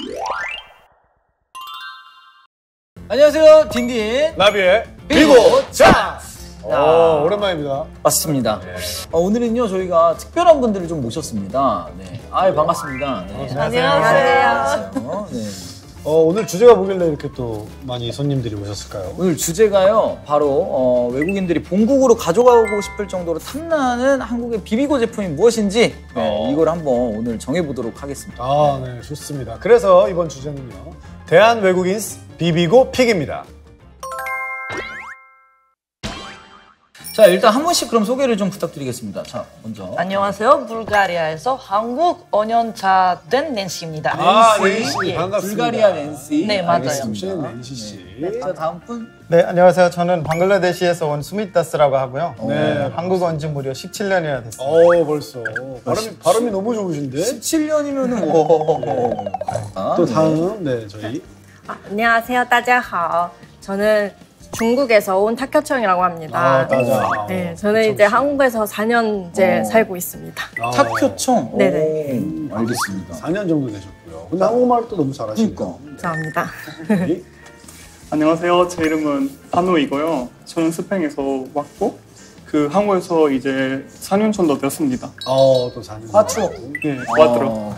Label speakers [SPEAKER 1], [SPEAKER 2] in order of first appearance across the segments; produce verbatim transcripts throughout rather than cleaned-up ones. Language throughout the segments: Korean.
[SPEAKER 1] 안녕하세요, 딘딘
[SPEAKER 2] 나비의
[SPEAKER 1] 비보 차.
[SPEAKER 2] 오, 오랜만입니다.
[SPEAKER 1] 맞습니다. 네. 어, 오늘은요 저희가 특별한 분들을 좀 모셨습니다. 네, 아유 반갑습니다. 네.
[SPEAKER 3] 안녕하세요.
[SPEAKER 1] 네.
[SPEAKER 2] 어, 오늘 주제가 뭐길래 이렇게 또 많이 손님들이 오셨을까요?
[SPEAKER 1] 오늘 주제가요 바로 어, 외국인들이 본국으로 가져가고 싶을 정도로 탐나는 한국의 비비고 제품이 무엇인지 네,
[SPEAKER 2] 어.
[SPEAKER 1] 이걸 한번 오늘 정해보도록 하겠습니다.
[SPEAKER 2] 아, 네, 좋습니다. 그래서 이번 주제는요, 대한 외국인 비비고 픽입니다.
[SPEAKER 1] 자, 일단 한 분씩 그럼 소개를 좀 부탁드리겠습니다. 자, 먼저.
[SPEAKER 3] 안녕하세요. 불가리아에서 한국 오 년차 된 낸시입니다.
[SPEAKER 2] 아,
[SPEAKER 1] 낸시.
[SPEAKER 2] 낸시.
[SPEAKER 3] 예.
[SPEAKER 2] 반갑습니다.
[SPEAKER 1] 불가리아 낸시.
[SPEAKER 3] 네, 맞아요.
[SPEAKER 1] 알겠습니다.
[SPEAKER 2] 낸시 씨.
[SPEAKER 1] 네. 자, 다음 분.
[SPEAKER 4] 네, 안녕하세요. 저는 방글라데시에서 온 수미다스라고 하고요.
[SPEAKER 2] 네.
[SPEAKER 4] 네, 한국 온 지 무려 십칠 년이나 됐습니다.
[SPEAKER 2] 어, 벌써. 발음이, 발음이 너무 좋으신데?
[SPEAKER 1] 십칠 년이면은 오. 아,
[SPEAKER 2] 또
[SPEAKER 1] 네.
[SPEAKER 2] 다음, 네, 저희.
[SPEAKER 5] 아, 안녕하세요. 大家好. 저는 중국에서 온 탁효청이라고 합니다.
[SPEAKER 2] 아, 따자.
[SPEAKER 5] 네, 저는 이제 한국에서 사 년째
[SPEAKER 1] 어.
[SPEAKER 5] 살고 있습니다.
[SPEAKER 2] 아,
[SPEAKER 1] 탁효청.
[SPEAKER 5] 네네.
[SPEAKER 1] 오, 알겠습니다.
[SPEAKER 2] 사 년 정도 되셨고요. 근데 한국말을 또 너무 잘하시니까.
[SPEAKER 1] 그러니까.
[SPEAKER 5] 감사합니다.
[SPEAKER 2] 네.
[SPEAKER 6] 안녕하세요. 제 이름은 한우이고요. 저는 스페인에서 왔고 그 한국에서 이제 사 년 정도 되었습니다.
[SPEAKER 2] 어, 또 사 년.
[SPEAKER 1] 화초.
[SPEAKER 6] 예, 와드로.
[SPEAKER 1] 어,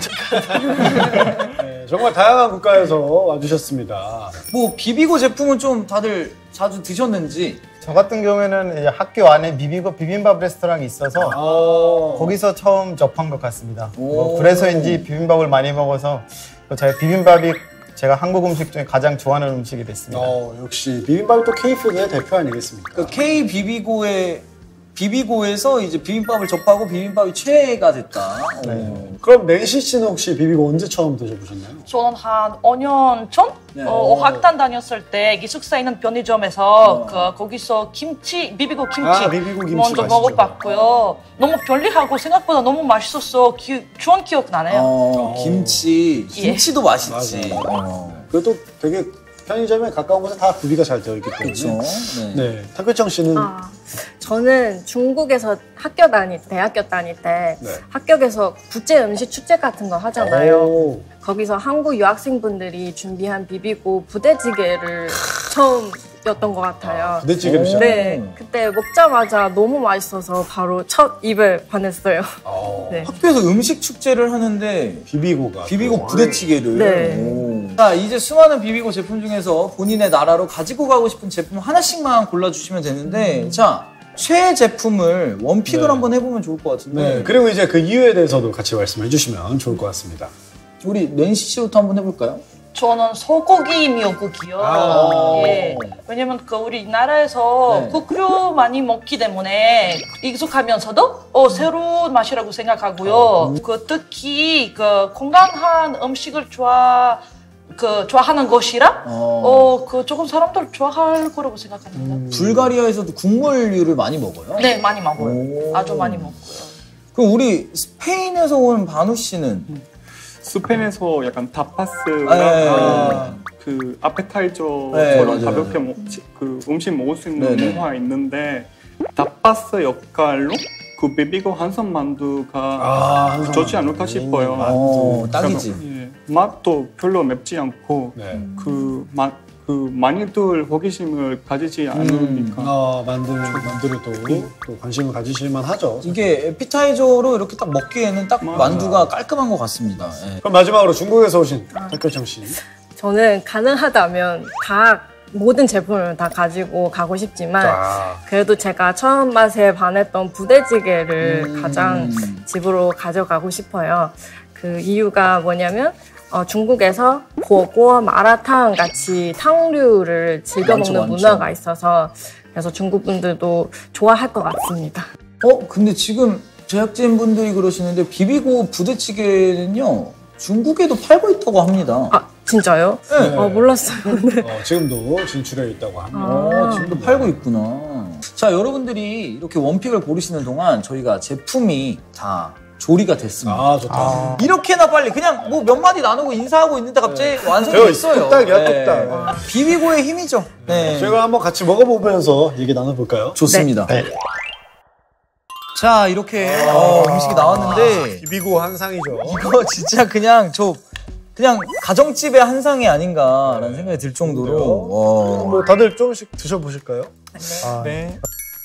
[SPEAKER 2] 네, 정말 다양한 국가에서 와주셨습니다.
[SPEAKER 1] 뭐 비비고 제품은 좀 다들 자주 드셨는지.
[SPEAKER 4] 저 같은 경우에는 이제 학교 안에 비비고 비빔밥 레스토랑이 있어서
[SPEAKER 2] 아,
[SPEAKER 4] 거기서 처음 접한 것 같습니다.
[SPEAKER 1] 오.
[SPEAKER 4] 뭐 그래서인지 비빔밥을 많이 먹어서 제가 비빔밥이 제가 한국 음식 중에 가장 좋아하는 음식이 됐습니다.
[SPEAKER 2] 어, 역시 비빔밥이 또 K푸드의 대표 아니겠습니까?
[SPEAKER 1] 그 K 비비고의 비비고에서 이제 비빔밥을 접하고 비빔밥이 최애가 됐다.
[SPEAKER 4] 네.
[SPEAKER 1] 오.
[SPEAKER 2] 그럼 낸시 씨는 혹시 비비고 언제 처음 드셔보셨나요?
[SPEAKER 3] 저는 한 오 년 전?
[SPEAKER 1] 네.
[SPEAKER 3] 어, 어학단 다녔을 때 기숙사에 있는 편의점에서 그, 거기서 김치, 비비고 김치,
[SPEAKER 2] 아, 비비고 김치
[SPEAKER 3] 먼저
[SPEAKER 2] 맛있죠.
[SPEAKER 3] 먹어봤고요. 너무 편리하고 생각보다 너무 맛있었어. 기, 좋은 기억 나네요.
[SPEAKER 1] 어, 김치.
[SPEAKER 3] 예.
[SPEAKER 1] 김치도 맛있지.
[SPEAKER 2] 맞아.
[SPEAKER 1] 어.
[SPEAKER 2] 그것도 되게 편의점에 가까운 곳에 다 구비가 잘 되어 있기 때문에.
[SPEAKER 1] 그렇죠. 네.
[SPEAKER 2] 네, 탁효청 씨는
[SPEAKER 5] 아, 저는 중국에서 학교 다닐 때, 대학교 다닐 때
[SPEAKER 2] 네.
[SPEAKER 5] 학교에서 국제 음식 축제 같은 거 하잖아요.
[SPEAKER 2] 오,
[SPEAKER 5] 거기서 한국 유학생분들이 준비한 비비고 부대찌개를 처음이었던 것 같아요.
[SPEAKER 2] 부대찌개를 시작.
[SPEAKER 5] 네, 그때 먹자마자 너무 맛있어서 바로 첫 입을 반했어요.
[SPEAKER 2] 어,
[SPEAKER 5] 네.
[SPEAKER 1] 학교에서 음식 축제를 하는데
[SPEAKER 2] 비비고가
[SPEAKER 1] 비비고
[SPEAKER 2] 또.
[SPEAKER 1] 부대찌개를.
[SPEAKER 5] 네.
[SPEAKER 1] 오. 자, 이제 수많은 비비고 제품 중에서 본인의 나라로 가지고 가고 싶은 제품 하나씩만 골라주시면 되는데, 자, 최애 제품을 원픽을
[SPEAKER 2] 네.
[SPEAKER 1] 한번 해보면 좋을 것 같은데.
[SPEAKER 2] 네, 그리고 이제 그 이유에 대해서도 같이 말씀해 주시면 좋을 것 같습니다.
[SPEAKER 1] 우리 낸시 씨부터 한번 해볼까요?
[SPEAKER 3] 저는 소고기 미역국이요.
[SPEAKER 2] 아.
[SPEAKER 3] 예. 왜냐면 그 우리나라에서
[SPEAKER 1] 네.
[SPEAKER 3] 국류 많이 먹기 때문에 익숙하면서도 어, 새로운 맛이라고 생각하고요. 그 특히 그 건강한 음식을 좋아 그 좋아하는 것이라
[SPEAKER 1] 어.
[SPEAKER 3] 어, 그 조금 사람들 좋아할 거라고 생각합니다.
[SPEAKER 1] 불가리아에서도 국물류를 많이 먹어요?
[SPEAKER 3] 네, 많이 먹어요.
[SPEAKER 1] 오.
[SPEAKER 3] 아주 많이 먹고요.
[SPEAKER 1] 그럼 우리 스페인에서 온 반우 씨는?
[SPEAKER 6] 스페인에서 약간 타파스랑
[SPEAKER 1] 네.
[SPEAKER 2] 아.
[SPEAKER 6] 그 아페타이저처럼
[SPEAKER 1] 네, 맞아요.
[SPEAKER 6] 가볍게 먹, 그 음식 먹을 수 있는
[SPEAKER 1] 네, 네.
[SPEAKER 6] 문화가 있는데 타파스 역할로 그 비비고 한선 만두가
[SPEAKER 2] 아, 한선
[SPEAKER 6] 좋지
[SPEAKER 2] 만두.
[SPEAKER 6] 않을까 싶어요.
[SPEAKER 1] 어, 딱이지.
[SPEAKER 6] 예, 맛도 별로 맵지 않고
[SPEAKER 2] 네.
[SPEAKER 6] 그, 마, 그 많이들 호기심을 가지지 않으니까
[SPEAKER 2] 아, 만두, 만두를 또, 또 관심을 가지실만 하죠.
[SPEAKER 1] 이게 에피타이저로 이렇게 딱 먹기에는 딱
[SPEAKER 6] 맞아.
[SPEAKER 1] 만두가 깔끔한 것 같습니다. 예.
[SPEAKER 2] 그럼 마지막으로 중국에서 오신 탁효청 씨.
[SPEAKER 5] 저는 가능하다면 다 모든 제품을 다 가지고 가고 싶지만
[SPEAKER 2] 자,
[SPEAKER 5] 그래도 제가 처음 맛에 반했던 부대찌개를
[SPEAKER 1] 음.
[SPEAKER 5] 가장 집으로 가져가고 싶어요. 그 이유가 뭐냐면 어, 중국에서火锅, 마라탕 같이 탕류를 즐겨
[SPEAKER 1] 많죠,
[SPEAKER 5] 먹는
[SPEAKER 1] 많죠.
[SPEAKER 5] 문화가 있어서 그래서 중국 분들도 좋아할 것 같습니다.
[SPEAKER 1] 어, 근데 지금 제작진분들이 그러시는데 비비고 부대찌개는요 중국에도 팔고 있다고 합니다.
[SPEAKER 5] 아 진짜요?
[SPEAKER 1] 네.
[SPEAKER 5] 어, 몰랐어요. 네.
[SPEAKER 2] 어, 지금도 진출해 있다고 합니다.
[SPEAKER 1] 어, 지금도 팔고 있구나. 자, 여러분들이 이렇게 원픽을 고르시는 동안 저희가 제품이 다 조리가 됐습니다.
[SPEAKER 2] 아, 좋다.
[SPEAKER 1] 이렇게나 빨리 그냥 뭐 몇 마디 나누고 인사하고 있는데 갑자기 완성이
[SPEAKER 2] 되어
[SPEAKER 1] 됐어요.
[SPEAKER 2] 있어. 뚝딱이야,
[SPEAKER 1] 네.
[SPEAKER 2] 뚝딱.
[SPEAKER 1] 비비고의 힘이죠. 네.
[SPEAKER 2] 저희가 한번 같이 먹어보면서 얘기 나눠볼까요?
[SPEAKER 1] 좋습니다.
[SPEAKER 2] 네.
[SPEAKER 1] 자, 이렇게 어, 음식이 나왔는데
[SPEAKER 2] 비비고 한 상이죠.
[SPEAKER 1] 이거 진짜 그냥 저 그냥 가정집의 한상이 아닌가라는 생각이 들 정도로. 와.
[SPEAKER 2] 뭐 다들 조금씩 드셔보실까요? 아,
[SPEAKER 6] 네.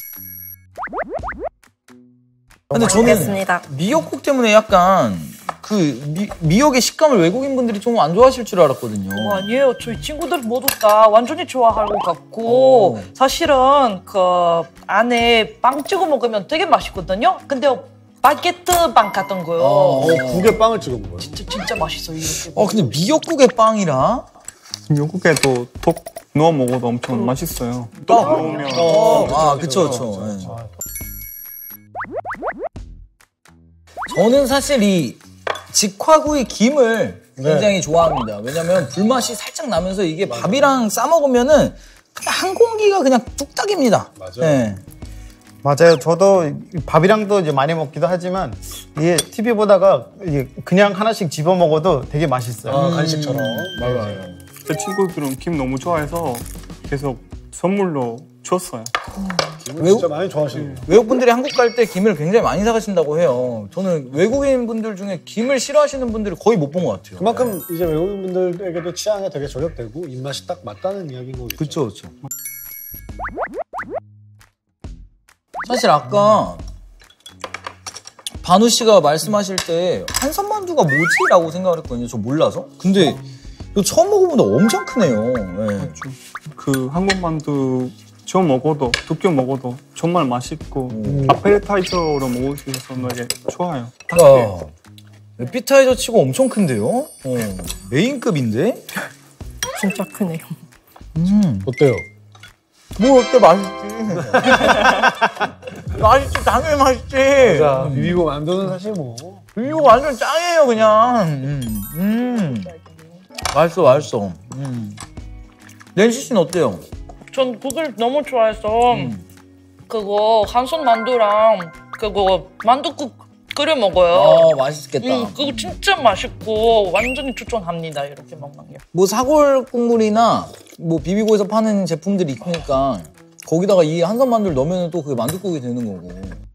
[SPEAKER 1] 근데 저는
[SPEAKER 5] 알겠습니다.
[SPEAKER 1] 미역국 때문에 약간 그 미, 미역의 식감을 외국인 분들이 좀 안 좋아하실 줄 알았거든요.
[SPEAKER 3] 어, 아니에요. 저희 친구들 모두 다 완전히 좋아할 것 같고
[SPEAKER 1] 오.
[SPEAKER 3] 사실은 그 안에 빵 찍어 먹으면 되게 맛있거든요. 근데 바게트 빵 같은 거요.
[SPEAKER 1] 어.
[SPEAKER 2] 어, 국에 빵을 찍어 먹어요.
[SPEAKER 3] 진짜 진짜 맛있어요. 이렇게.
[SPEAKER 1] 어 근데 미역국에 빵이라?
[SPEAKER 6] 미역국에도 톡 넣어 먹어도 엄청 맛있어요. 떡 넣으면
[SPEAKER 1] 어, 아 그쵸 그쵸. 네. 저는 사실 이 직화구이 김을 굉장히
[SPEAKER 2] 네.
[SPEAKER 1] 좋아합니다. 왜냐면 불맛이 살짝 나면서 이게 밥이랑 싸 먹으면은 그냥 한 공기가 그냥 뚝딱입니다.
[SPEAKER 2] 맞아요.
[SPEAKER 1] 네.
[SPEAKER 4] 맞아요. 저도 밥이랑도 이제 많이 먹기도 하지만 이게 티비 보다가 이게 그냥 하나씩 집어 먹어도 되게 맛있어요.
[SPEAKER 2] 아, 간식처럼. 맞아요.
[SPEAKER 6] 제 친구들은 김 너무 좋아해서 계속 선물로 줬어요.
[SPEAKER 2] 김을
[SPEAKER 1] 외국-
[SPEAKER 2] 진짜 많이 좋아하시네요.
[SPEAKER 1] 외국 분들이 한국 갈 때 김을 굉장히 많이 사가신다고 해요. 저는 외국인 분들 중에 김을 싫어하시는 분들을 거의 못 본 것 같아요.
[SPEAKER 2] 그만큼 이제 외국인 분들에게도 취향에 되게 저격되고 입맛이 딱 맞다는 이야기인 거겠죠.
[SPEAKER 1] 그쵸 그쵸. 사실 아까 반우 씨가 말씀하실 때 한선만두가 뭐지라고 생각을 했거든요. 저 몰라서. 근데 이거 처음 먹어보는데 엄청 크네요. 네.
[SPEAKER 6] 그 한국 만두 저 먹어도 두께 먹어도 정말 맛있고 아페타이저로 먹을 수 있어서 되게 좋아요.
[SPEAKER 1] 야, 에피타이저 치고 엄청 큰데요? 어, 메인급인데?
[SPEAKER 5] 진짜 크네요.
[SPEAKER 1] 음.
[SPEAKER 2] 어때요?
[SPEAKER 1] 뭐 어때 맛있지. 맛있지 당연히 맛있지.
[SPEAKER 2] 자, 비비고 만두는 사실 뭐
[SPEAKER 1] 이거 완전 짱이에요 그냥. 음, 음. 맛있어 맛있어. 음. 렌시 씨는 어때요?
[SPEAKER 3] 전 그걸 너무 좋아해서
[SPEAKER 1] 음.
[SPEAKER 3] 그거 한손 만두랑 그거 만두국 끓여 먹어요.
[SPEAKER 1] 어 맛있겠다.
[SPEAKER 3] 음, 그거 진짜 맛있고 완전히 추천합니다. 이렇게 먹는 게.
[SPEAKER 1] 뭐 사골 국물이나 뭐 비비고에서 파는 제품들이 있으니까 거기다가 이 한선 만두를 넣으면 또 그게 만두국이 되는 거고.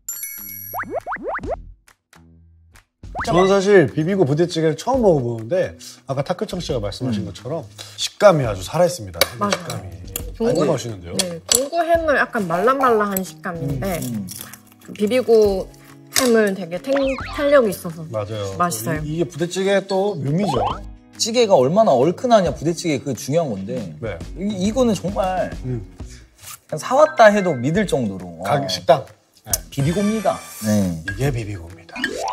[SPEAKER 2] 저는 사실 비비고 부대찌개를 처음 먹어보는데 아까 타크청 씨가 말씀하신 것처럼 식감이 아주 살아있습니다.
[SPEAKER 5] 맞아요.
[SPEAKER 2] 식감이 완전 맛있는데요.
[SPEAKER 5] 네, 중구 햄은 약간 말랑말랑한 식감인데
[SPEAKER 1] 음.
[SPEAKER 5] 그 비비고 햄은 되게 탱, 탄력이 있어서
[SPEAKER 2] 맞아요.
[SPEAKER 5] 맛있어요.
[SPEAKER 2] 이- 이게 부대찌개의 또 묘미죠.
[SPEAKER 1] 찌개가 얼마나 얼큰하냐 부대찌개 그게 중요한 건데
[SPEAKER 2] 네.
[SPEAKER 1] 이, 이거는 정말
[SPEAKER 2] 음.
[SPEAKER 1] 그냥 사왔다 해도 믿을 정도로
[SPEAKER 2] 가
[SPEAKER 1] 어,
[SPEAKER 2] 식당. 네.
[SPEAKER 1] 비비고입니다. 네.
[SPEAKER 2] 이게 비비고입니다.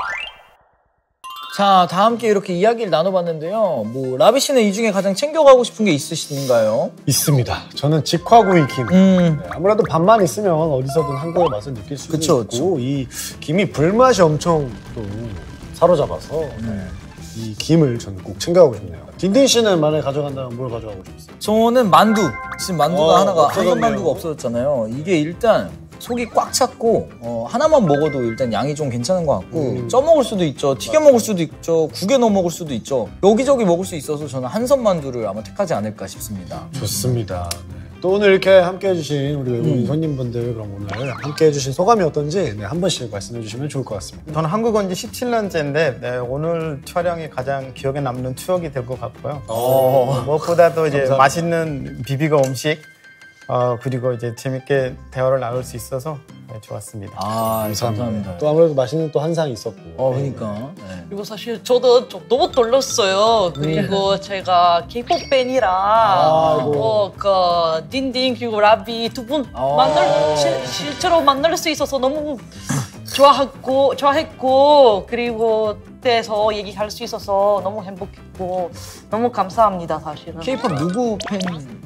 [SPEAKER 1] 자, 다 함께 이렇게 이야기를 나눠봤는데요. 뭐 라비 씨는 이 중에 가장 챙겨가고 싶은 게 있으신가요?
[SPEAKER 2] 있습니다. 저는 직화구이 김.
[SPEAKER 1] 음,
[SPEAKER 2] 네, 아무래도 밥만 있으면 어디서든 한국의 맛을 느낄 수
[SPEAKER 1] 그쵸,
[SPEAKER 2] 있고 이 김이 불맛이 엄청 또 사로잡아서 네, 이 김을 저는 꼭 챙겨가고 싶네요. 딘딘 씨는 만약에 가져간다면 뭘 가져가고 싶으세요?
[SPEAKER 1] 저는 만두. 지금 만두가
[SPEAKER 2] 어,
[SPEAKER 1] 하나가
[SPEAKER 2] 없어졌네요.
[SPEAKER 1] 한선 만두가 없어졌잖아요. 이게 일단 속이 꽉 찼고 어, 하나만 먹어도 일단 양이 좀 괜찮은 것 같고
[SPEAKER 2] 음.
[SPEAKER 1] 쪄 먹을 수도 있죠. 튀겨 먹을 수도 있죠. 국에 넣어 먹을 수도 있죠. 여기저기 먹을 수 있어서 저는 한선 만두를 아마 택하지 않을까 싶습니다.
[SPEAKER 2] 좋습니다. 네. 또 오늘 이렇게 함께 해주신 우리 외국인
[SPEAKER 1] 음.
[SPEAKER 2] 손님분들 그럼 오늘 함께 해주신 소감이 어떤지 네, 한 번씩 말씀해 주시면 좋을 것 같습니다.
[SPEAKER 4] 저는 한국 온 지 십칠 년째인데 네, 오늘 촬영이 가장 기억에 남는 추억이 될 것 같고요.
[SPEAKER 2] 어.
[SPEAKER 4] 무엇보다도 이제
[SPEAKER 2] 감사합니다.
[SPEAKER 4] 맛있는 비비고 음식 어, 그리고 이제 재밌게 대화를 나눌 수 있어서 네, 좋았습니다.
[SPEAKER 1] 아, 감사합니다.
[SPEAKER 2] 또 아무래도 맛있는 또 한상이 있었고.
[SPEAKER 1] 어, 그러니까. 네.
[SPEAKER 3] 그리고 사실 저도 좀 너무 떨렸어요. 그리고 제가 케이팝 팬이라
[SPEAKER 2] 아이고.
[SPEAKER 3] 어, 그 딘딘 그리고 라비 두 분
[SPEAKER 1] 아.
[SPEAKER 3] 만날 실- 실제로 만날 수 있어서 너무 좋아했고 좋아했고 그리고 그때서 얘기할 수 있어서 너무 행복했고 너무 감사합니다 사실은.
[SPEAKER 1] K-팝 누구 팬?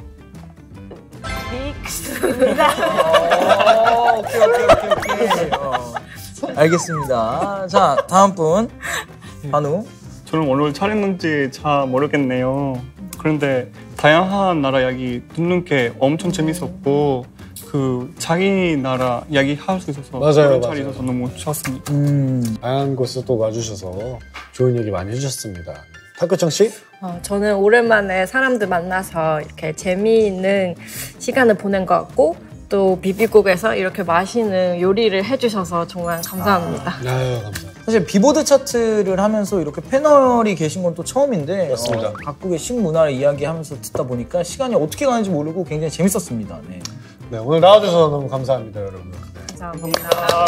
[SPEAKER 3] 빅스입니다.
[SPEAKER 1] 어, 오케이, 오케이, 오케이, 오케이. 어. 알겠습니다. 자, 다음 분. 한우.
[SPEAKER 6] 저는 오늘 촬영인지 잘 모르겠네요. 그런데 다양한 나라 이야기 듣는 게 엄청 재밌었고 그 자기 나라 이야기 할 수 있어서
[SPEAKER 2] 맞아요,
[SPEAKER 6] 그런 자리
[SPEAKER 2] 맞아요.
[SPEAKER 6] 있어서 너무 좋았습니다.
[SPEAKER 1] 음.
[SPEAKER 2] 다양한 곳에 또 와주셔서 좋은 얘기 많이 해주셨습니다. 타크청 씨?
[SPEAKER 5] 어, 저는 오랜만에 사람들 만나서 이렇게 재미있는 시간을 보낸 것 같고 또 비비국에서 이렇게 맛있는 요리를 해주셔서 정말 감사합니다.
[SPEAKER 2] 네, 감사합니다.
[SPEAKER 1] 사실 비보드 차트를 하면서 이렇게 패널이 계신 건 또 처음인데
[SPEAKER 2] 맞습니다.
[SPEAKER 1] 어, 각국의 식문화를 이야기하면서 듣다 보니까 시간이 어떻게 가는지 모르고 굉장히 재밌었습니다. 네.
[SPEAKER 2] 네, 오늘 나와주셔서 너무 감사합니다, 여러분. 네.
[SPEAKER 5] 감사합니다.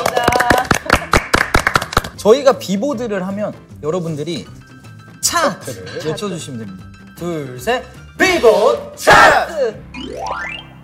[SPEAKER 1] 저희가 비보드를 하면 여러분들이 차 외쳐주시면 됩니다. 둘, 셋, 비보드 차트!